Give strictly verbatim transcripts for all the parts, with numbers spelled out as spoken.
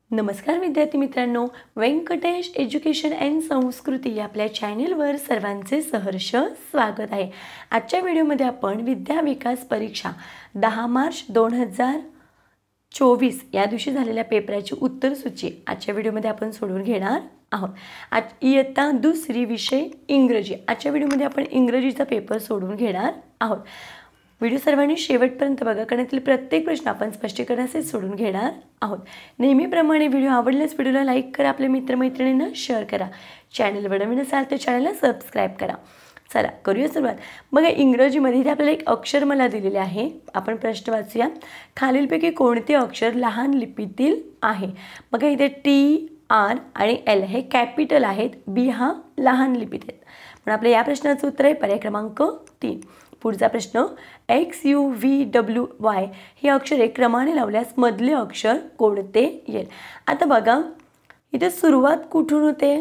नमस्कार विद्यार्थी मित्रांनो, व्यंकटेश एज्युकेशन अँड संस्कृती या आपल्या चॅनेलवर सर्वांचे सहर्ष स्वागत आहे। आजच्या व्हिडिओमध्ये आपण विद्या विकास परीक्षा दहा मार्च दोन हजार चोवीस या दिवशी झालेल्या पेपराची उत्तरसूची आजच्या व्हिडिओमध्ये आपण सोडवून घेणार आहोत। आज इयत्ता दुसरी विषय इंग्रजी। आजच्या व्हिडिओमध्ये आपण इंग्रजीचा पेपर सोडवून घेणार आहोत। व्हिडिओ सर्वांनी शेवटपर्यंत बघा, कारण यातील प्रत्येक प्रश्न आपण स्पष्टीकरणासहित सोडून घेणार आहोत। नेहमीप्रमाणे व्हिडिओ आवडल्यास व्हिडिओला लाईक करा, आपल्या मित्रमैत्रिणींना शेअर करा, चॅनलवर नवीन असाल तर चॅनलला सबस्क्राईब करा। चला करूया सुरुवात। बघा, इंग्रजीमध्ये इथे आपल्याला एक अक्षर मला दिलेले आहे, आपण प्रश्न वाचूया। खालीलपैकी कोणते अक्षर लहान लिपीतील आहे? बघा, इथे टी आर आणि एल हे कॅपिटल आहेत, बी हा लहान लिपीत आहेत। पण आपल्या या प्रश्नाचं उत्तर आहे पर्याय क्रमांक तीन। पुढचा प्रश्न, X U V W Y हे अक्षरे क्रमाने लावल्यास मधले अक्षर कोणते येईल? आता बघा, इथे सुरुवात कुठून होते?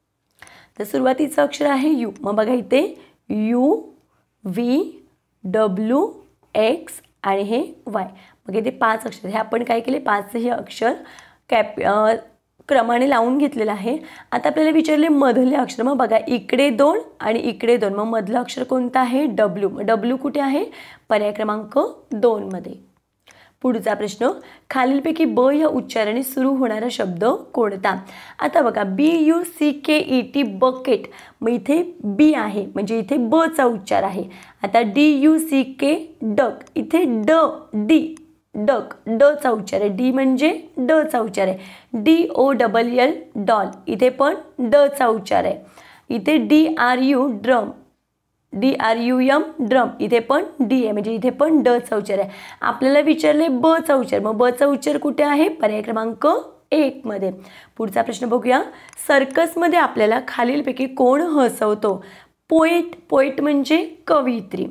तर सुरुवातीचं अक्षर आहे यू। मग बघा, इथे यू व्ही डब्ल्यू एक्स आणि हे वाय, मग इथे पाच अक्षर, हे आपण काय केले, पाचही अक्षर कॅप क्रमाने लावून घेतलेलं आहे। आता आपल्याला विचारले मधले अक्षर, मग बघा इकडे दोन आणि इकडे दोन, मग मधलं अक्षर कोणतं आहे? डब्ल्यू। मग डब्ल्यू कुठे आहे? पर्याय क्रमांक दोन मध्ये। पुढचा प्रश्न, खालीलपैकी ब या उच्चाराने सुरू होणारा शब्द कोणता? आता बघा, B U C K E T bucket, मग इथे बी आहे म्हणजे इथे ब चा उच्चार आहे। आता D U C K duck, इथे ड डी डक ड चा उच्चार आहे, डी म्हणजे ड चा उच्चार आहे। D O double L doll, इथे पण ड चा उच्चार आहे। इथे D R U drum, D R U M drum, इथे पण डी आहे म्हणजे इथे पण ड चा उच्चार आहे। आपल्याला विचारले ब चा उच्चार, मग ब चा उच्चार कुठे आहे? पर्याय क्रमांक एक मध्ये। पुढचा प्रश्न बघूया। सर्कसमध्ये आपल्याला खालीलपैकी कोण हसवतो? पोएट, पोएट म्हणजे कवयित्री,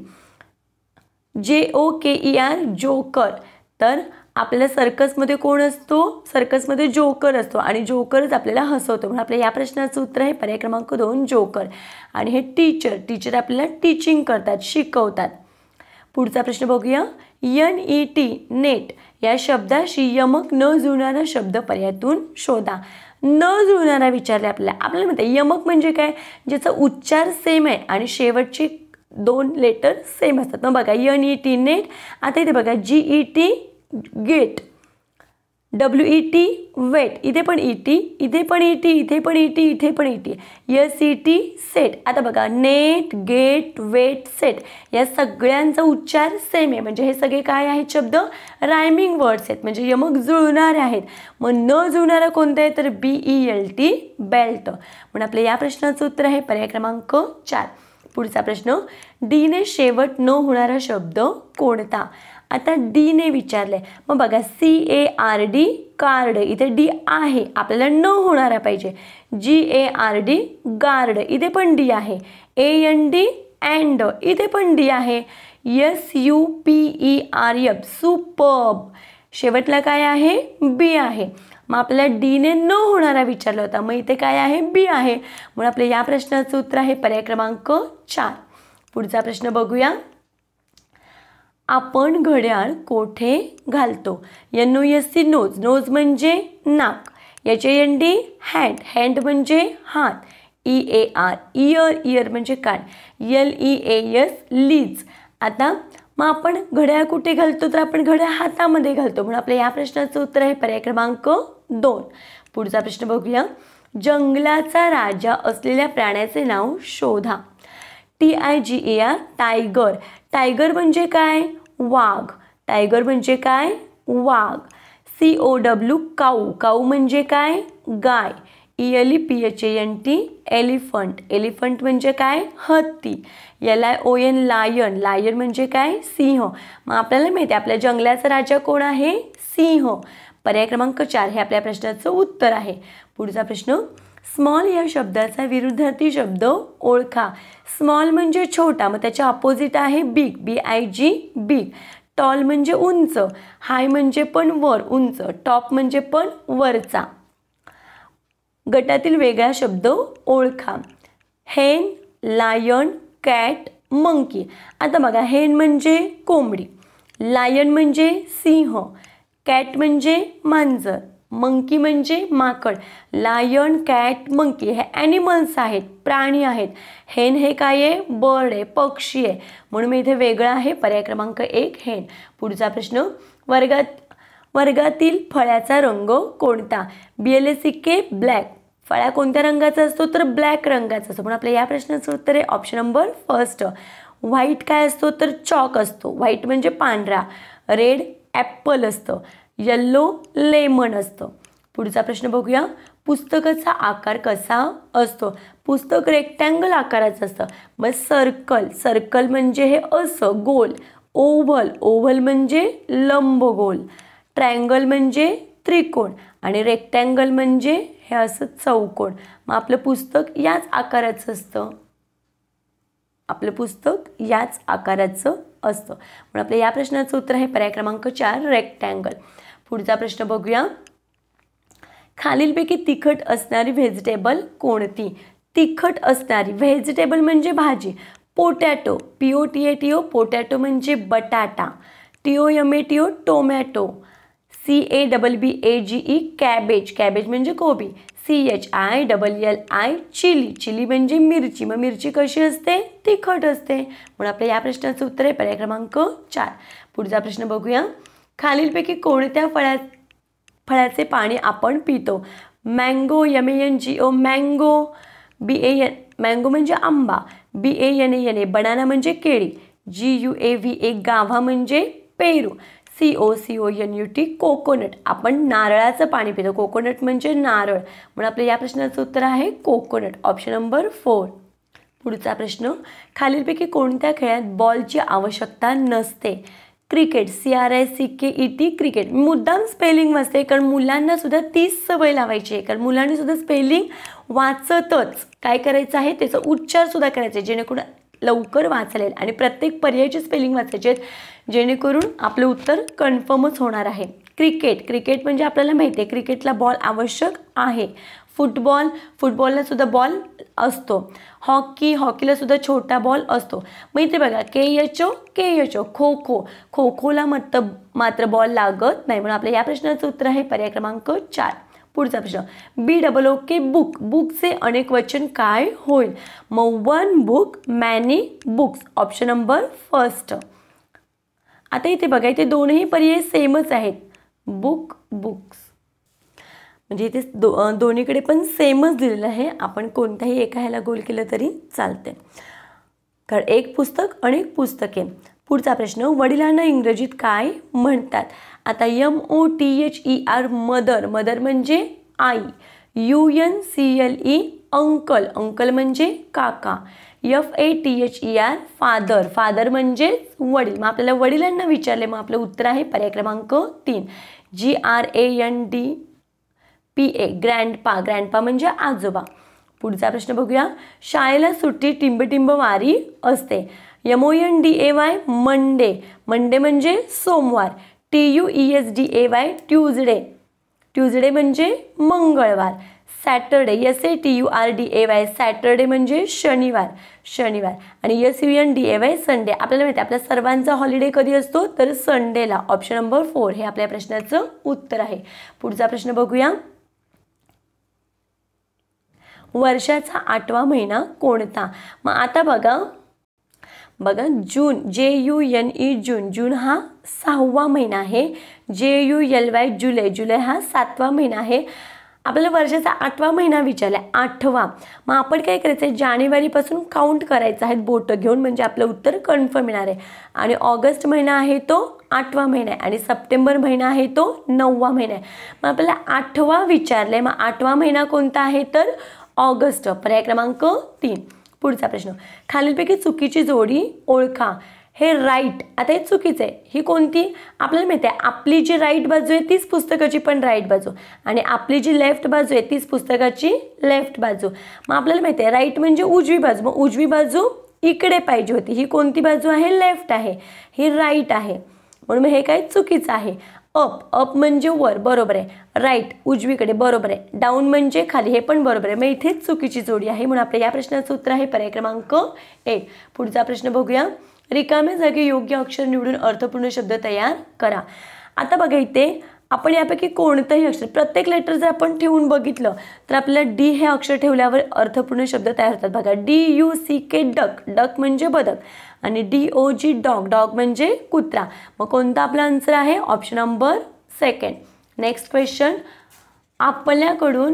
J O K E R joker. तर आपल्याला सर्कसमध्ये कोण असतो? सर्कसमध्ये जोकर असतो आणि जोकरच आपल्याला हसवतो, म्हणून आपल्या या प्रश्नाचं उत्तर आहे पर्याय क्रमांक दोन जोकर। आणि हे टीचर, टीचर आपल्याला टीचिंग करतात, शिकवतात। पुढचा प्रश्न बघूया। एन ई टी नेट या शब्दाशी यमक न जुळणारा शब्द पर्यायातून शोधा। न जुळणारा विचारले आपल्याला, आपल्याला म्हणते यमक म्हणजे काय? ज्याचा उच्चार सेम आहे आणि शेवटचे दोन लेटर सेम असतात। मग बघा, एन ई टी नेट, आता इथे बघा G E T get, W E T wet, इथे पण ई टी, इथे पण ई टी, इथे पण ई टी, इथे पण E T, S E T set. आता बघा, नेट गेट वेट सेट या सगळ्यांचा उच्चार सेम आहे, म्हणजे हे सगळे काय आहेत? शब्द रायमिंग वर्ड्स आहेत, म्हणजे यमक जुळणारे आहेत। मग न जुळणारा कोणता आहे? तर B E L T belt. म्हणून आपल्या या प्रश्नाचं उत्तर आहे पर्याय क्रमांक चार। पुढचा प्रश्न, डी ने शेवट न होणारा शब्द कोणता? आता डी ने विचारले, मग बघा C A R D card, इथे डी आहे, आपल्याला न होणारा पाहिजे। G A R D guard, इथे पण डी आहे। ए एन डी अँड, इथे पण डी आहे। S U P E R F superb, शेवटला काय आहे? बी आहे। मग आपल्याला डी ने न होणारा विचारला होता, मग इथे काय आहे? बी आहे, म्हणून आपल्या या प्रश्नाचं उत्तर आहे पर्याय क्रमांक चार। पुढचा प्रश्न बघूया। आपण घड्याळ कोठे घालतो? N O S C nose, nose म्हणजे नाक। H A N D hand, hand म्हणजे हात। E A R ear, ear म्हणजे कान। L E A S legs. आता मग आपण घड्याळ कुठे घालतो? तर आपण घड्याळ हातामध्ये घालतो, म्हणून आपल्या या प्रश्नाचं उत्तर आहे पर्याय क्रमांक दोन। पुढचा प्रश्न बघूया। जंगलाचा राजा असलेल्या प्राण्याचे नाव शोधा। T I G A R tiger, tiger म्हणजे काय? वाघ, टायगर म्हणजे काय? वाघ। सी ओ डब्ल्यू काऊ, काऊ म्हणजे काय? गाय। E L E P H A N T elephant, elephant म्हणजे काय? हत्ती। L I O N lion, lion म्हणजे काय? सिंह। मग आपल्याला माहिती आहे आपल्या जंगलाचा राजा कोण आहे? सिंह। पर्याय क्रमांक चार हे आपल्या प्रश्नाचं उत्तर आहे। पुढचा प्रश्न, स्मॉल या शब्दाचा विरुद्धार्थी शब्द ओळखा। स्मॉल म्हणजे छोटा, मग त्याच्या अपोजिट आहे big, B I G big. Tall म्हणजे उंच, हाय म्हणजे पण वर, उंच। टॉप म्हणजे पण वरचा। गटातील वेगळा शब्द ओळखा। हेन, लायन, कॅट, मंकी। आता बघा, हेन म्हणजे कोंबडी, लायन म्हणजे सिंह, कॅट म्हणजे मांजर, मंकी म्हणजे माकड, लायन, कॅट, मंकी हे ॲनिमल्स आहेत, प्राणी आहेत. हेन हे काय आहे, बर्ड आहे, पक्षी आहे, म्हणून मी इथे वेगळं आहे. पर्याय क्रमांक एक हेन. पुढचा प्रश्न, वर्गात वर्गातील फळ्याचा रंग कोणता? B L A C K black. फळा कोणत्या रंगाचा असतो तर ब्लॅक रंगाचा असतो. पण आपल्या या प्रश्नाचं उत्तर आहे ऑप्शन नंबर फर्स्ट. व्हाईट काय असतो तर चॉक असतो. व्हाईट म्हणजे पांढरा. रेड ॲप्पल असतं. येल्लो लेमन असतं. पुढचा प्रश्न बघूया. पुस्तकाचा आकार कसा असतो? पुस्तक रेक्टँगल आकाराचं असतं. मग सर्कल, सर्कल म्हणजे हे असं गोल. ओव्हल, ओव्हल म्हणजे लंबगोल. ट्रायंगल म्हणजे त्रिकोण आणि रेक्टँगल म्हणजे हे असं चौकोन. मग आपलं पुस्तक याच आकाराचं असतं. आपलं पुस्तक याच आकाराचं असतं. म्हणून आपल्या या प्रश्नाचं उत्तर आहे पर्याय क्रमांक चार रेक्टँगल. पुढचा प्रश्न बघूया. खालीलपैकी तिखट असणारी व्हेजिटेबल कोणती? तिखट असणारी व्हेजिटेबल म्हणजे भाजी. Potato, P O T A T O, potato म्हणजे बटाटा. T O M A T O tomato. C A double B A G E cabbage, cabbage म्हणजे कोबी. C H I double L I chilli, chilli म्हणजे मिरची. मग मिरची कशी असते? तिखट असते. म्हणून आपल्या या प्रश्नाचं उत्तर आहे पर्याय क्रमांक चार. पुढचा प्रश्न बघूया. खालीलपैकी कोणत्या फळा फळाचे पाणी आपण पितो? Mango, M A N G O mango. B A N mango म्हणजे आंबा. B A N A N A banana म्हणजे केळी. G U A V A guava म्हणजे पेरू. C O C O N U T coconut, आपण नारळाचं पाणी पितो. कोकोनट म्हणजे नारळ. म्हणून आपल्या या प्रश्नाचं उत्तर आहे कोकोनट, ऑप्शन नंबर फोर. पुढचा प्रश्न. खालीलपैकी कोणत्या खेळात बॉलची आवश्यकता नसते? Cricket, C R I C K E T cricket. मुद्दाम स्पेलिंग वाचते कारण मुलांना सुद्धा तीच सवय लावायची आहे. कारण मुलांनी सुद्धा स्पेलिंग वाचतच काय करायचं आहे, त्याचा उच्चार सुद्धा करायचा आहे जेणेकरून लवकर वाचलेल. आणि प्रत्येक पर्यायाची स्पेलिंग वाचायची आहेत जेणेकरून आपलं उत्तर कन्फर्मच होणार आहे. क्रिकेट, क्रिकेट म्हणजे आपल्याला माहिती आहे क्रिकेटला बॉल आवश्यक आहे. फुटबॉल, फुटबॉलला सुद्धा बॉल असतो. हॉकी, हॉकीला सुद्धा छोटा बॉल असतो. मग इथे बघा के एच ओ के एच ओ खो खो, खो खोला मात्र मात्र बॉल लागत नाही. म्हणून आपल्या या प्रश्नाचं उत्तर आहे पर्याय क्रमांक चार. पुढचा प्रश्न. बी डबल ओ के बुक, बुकचे अनेक वचन काय होईल? मग one book, many books, option number first. आता इथे बघा इथे दोनही पर्याय सेमच आहेत. बुक, बुक्स म्हणजे इथे दो दोन्हीकडे पण सेमच दिलेलं आहे. आपण कोणत्याही एका ह्याला गोल केलं तरी चालते. कारण एक पुस्तक अनेक पुस्तके. पुढचा प्रश्न. वडिलांना इंग्रजीत काय म्हणतात? आता M O T H E R mother, mother म्हणजे आई. U N C L E uncle, uncle म्हणजे काका. F A T H E R father, father म्हणजे वडील. मग आपल्याला वडिलांना विचारले, मग आपलं उत्तर आहे पर्याय क्रमांक तीन. G R A N D P A grandpa, grandpa म्हणजे आजोबा. पुढचा प्रश्न बघूया. शाळेला सुट्टी टिंबटिंब वारी असते. M O N D A Y Monday, Monday म्हणजे सोमवार. T U E S D A Y Tuesday, Tuesday म्हणजे मंगळवार. Saturday, S A T U R D A Y Saturday म्हणजे शनिवार, शनिवार. आणि S U N D A Y Sunday. आपल्याला माहिती आहे आपल्या सर्वांचा हॉलिडे कधी असतो तर संडेला, ऑप्शन नंबर फोर हे आपल्या प्रश्नाचं उत्तर आहे. पुढचा प्रश्न बघूया. वर्षाचा आठवा महिना कोणता? मग आता बघा बघा June, J U N E June, June हा सहावा महिना आहे. जे यू एल वाय जुलै, जुलै हा सातवा महिना आहे. आपल्याला वर्षाचा आठवा महिना विचारला, आठवा. मग आपण काय करायचं आहे, जानेवारीपासून काउंट करायचं आहे बोटं घेऊन, म्हणजे आपलं उत्तर कन्फर्म येणार आहे. आणि ऑगस्ट महिना आहे तो आठवा महिना आहे आणि सप्टेंबर महिना आहे तो नववा महिना आहे. मग आपल्याला आठवा विचारलं आहे, मग आठवा महिना कोणता आहे तर ऑगस्ट, पर्याय क्रमांक तीन. पुढचा प्रश्न. खालीलपैकी चुकीची जोडी ओळखा. हे राईट, आता हे चुकीचं आहे. ही कोणती? आपल्याला माहिती आहे आपली जी राईट बाजू आहे तीच पुस्तकाची पण राईट बाजू आणि आपली जी लेफ्ट बाजू आहे तीच पुस्तकाची लेफ्ट बाजू. मग आपल्याला माहिती आहे राईट म्हणजे उजवी बाजू, मग उजवी बाजू इकडे पाहिजे होती. ही कोणती बाजू आहे? लेफ्ट आहे. ही राईट आहे. म्हणून हे काय चुकीचं आहे. अप, अप म्हणजे वर, बरोबर आहे. राईट उजवीकडे, बरोबर आहे. डाऊन म्हणजे खाली, हे पण बरोबर आहे. मग इथेच चुकीची जोडी आहे. म्हणून आपल्या या प्रश्नाचं उत्तर आहे पर्याय क्रमांक एक. पुढचा प्रश्न बघूया. रिकाम्या जागी योग्य अक्षर निवडून अर्थपूर्ण शब्द तयार करा. आता बघा इथे आपण यापैकी कोणतंही अक्षर, प्रत्येक लेटर जर आपण ठेवून बघितलं तर आपल्याला डी हे अक्षर ठेवल्यावर अर्थपूर्ण शब्द तयार होतात बघा. D U C K duck, duck म्हणजे बदक, आणि D O G dog, dog म्हणजे कुत्रा. मग कोणता आपला आन्सर आहे? Option number second. Next question, आपल्याकडून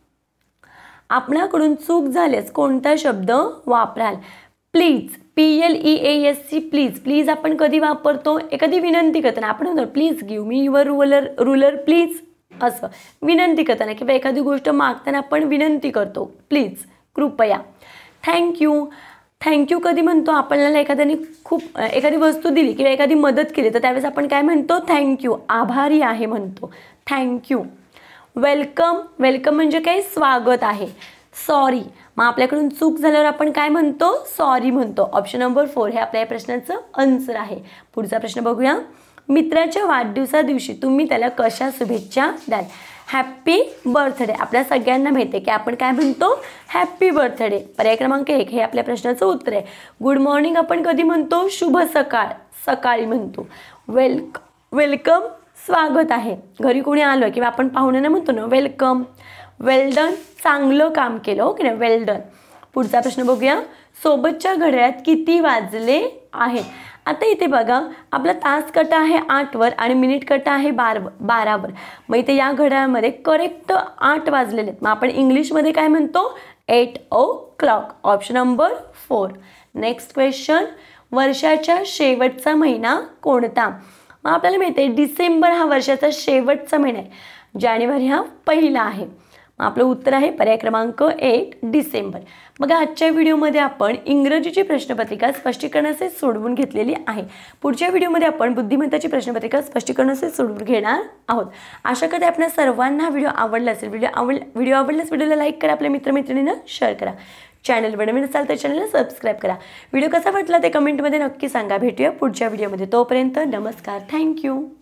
आपल्याकडून चूक झाल्यास कोणता शब्द वापराल? Please, P L E A S C, please. Please आपण कधी वापरतो? एखादी विनंती करताना आपण म्हणतो please give me your ruler ruler please, असं विनंती करताना किंवा एखादी गोष्ट मागताना आपण विनंती करतो प्लीज, कृपया. थँक्यू, थँक्यू कधी म्हणतो? आपल्याला एखाद्याने खूप एखादी वस्तू दिली किंवा एखादी मदत केली तर त्यावेळेस आपण काय म्हणतो? थँक्यू, आभारी आहे म्हणतो, थँक्यू. वेलकम, वेलकम म्हणजे काय? स्वागत आहे. सॉरी, मग आपल्याकडून चूक झाल्यावर आपण काय म्हणतो? सॉरी म्हणतो. ऑप्शन नंबर फोर हे आपल्या या प्रश्नाचं आन्सर आहे. पुढचा प्रश्न बघूया. मित्राच्या वाढदिवसा दिवशी तुम्ही त्याला कशा शुभेच्छा द्याल? Happy birthday. आपल्या सगळ्यांना माहिती आहे की आपण काय म्हणतो? Happy birthday. पर्याय क्रमांक एक हे आपल्या प्रश्नाचं उत्तर आहे. गुड मॉर्निंग आपण कधी म्हणतो? शुभ सकाळ, सकाळी म्हणतो. वेलक वेलकम स्वागत आहे. घरी कोणी आलं किंवा आपण पाहुण्यांना म्हणतो ना वेलकम. वेल डन, चांगलं काम केलं, ओके ना, वेल डन. पुढचा प्रश्न बघूया. सोबतच्या घड्याळात किती वाजले आहेत? आता इथे बघा, आपला तास कटा आहे आठवर आणि मिनिट कटा आहे बार बारावर. मग इथे या घड्याळामध्ये करेक्ट आठ वाजलेले आहेत. मग आपण इंग्लिशमध्ये काय म्हणतो? Eight o'clock. Option number four. Next question, वर्षाच्या शेवटचा महिना कोणता? मग आपल्याला माहिती आहे डिसेंबर हा वर्षाचा शेवटचा महिना आहे. जानेवारी हा पहिला आहे. मग आपलं उत्तर आहे पर्याय क्रमांक एक, डिसेंबर. मग आजच्या व्हिडिओमध्ये आपण इंग्रजीची प्रश्नपत्रिका स्पष्टीकरणासहित सोडवून घेतलेली आहे. पुढच्या व्हिडिओमध्ये आपण बुद्धिमत्ताची प्रश्नपत्रिका स्पष्टीकरणासहित सोडवून घेणार आहोत. आशा करते आपल्या सर्वांना व्हिडिओ आवडला असेल. व्हिडिओ आवड व्हिडिओ आवडल्यास व्हिडिओला लाईक करा, आपल्या मित्रमैत्रिणींना शेअर करा. चॅनलवर नवीन असाल तर चॅनलला सबस्क्राईब करा. व्हिडिओ कसा वाटला ते कमेंटमध्ये नक्की सांगा. भेटूया पुढच्या व्हिडिओमध्ये. तोपर्यंत नमस्कार, थँक्यू.